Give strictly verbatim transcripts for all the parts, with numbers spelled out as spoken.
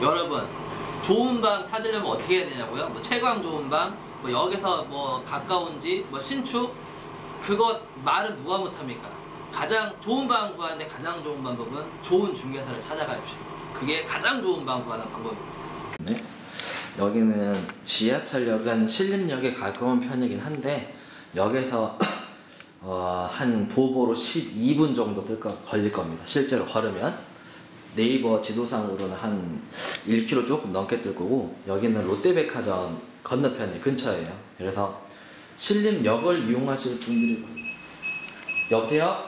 여러분, 좋은 방 찾으려면 어떻게 해야 되냐고요? 뭐 채광 좋은 방, 뭐 역에서 뭐 가까운지, 뭐 신축, 그거 말은 누가 못합니까? 가장 좋은 방 구하는데 가장 좋은 방법은 좋은 중개사를 찾아가십시오. 그게 가장 좋은 방 구하는 방법입니다. 네. 여기는 지하철역은 신림역에 가까운 편이긴 한데 역에서 어, 한 도보로 십이 분 정도 들 거, 걸릴 겁니다. 실제로 걸으면 네이버 지도상으로는 한 일 킬로미터 조금 넘게 뜰 거고, 여기는 롯데백화점 건너편에 근처예요. 그래서 신림역을 이용하실 분들이. 여보세요?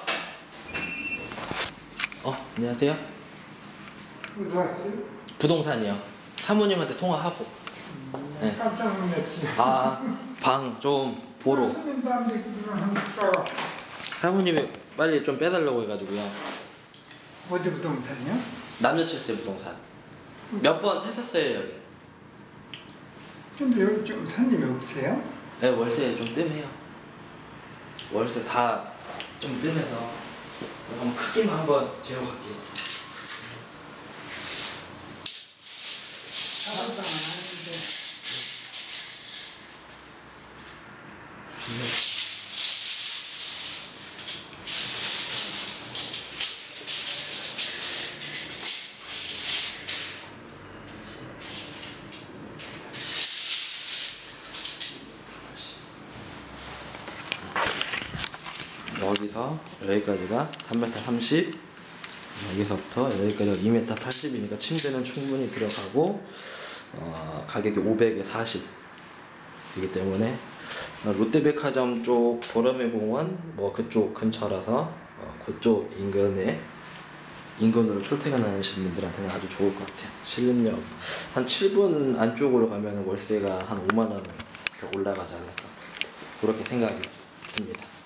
어, 안녕하세요? 어디서 왔어요? 부동산이요. 사모님한테 통화하고. 음, 네. 깜짝 놀랐지. 아, 방 좀 보러. 손님도 안 되고 하니까. 사모님이 빨리 좀 빼달라고 해가지고요. 어디 부동산이요? 남녀칠세 부동산. 몇 번 했었어요, 여기. 근데 여기 좀 손님이 없어요? 네, 월세 좀 뜸해요. 월세 다 좀 뜸해서 한번 크기만 한번 재워갈게요. 사람도 안 하는데. 여기서 여기까지가 삼 미터 삼십, 여기서부터 여기까지가 이 미터 팔십이니까 침대는 충분히 들어가고, 어, 가격이 오백에 사십 이기 때문에 롯데백화점 쪽 보라매공원 뭐 그쪽 근처라서 어, 그쪽 인근에 인근으로 출퇴근하시는 분들한테는 아주 좋을 것 같아요. 신림역 한 칠 분 안쪽으로 가면 월세가 한 오만 원 올라가지 않을까, 그렇게 생각이 듭니다.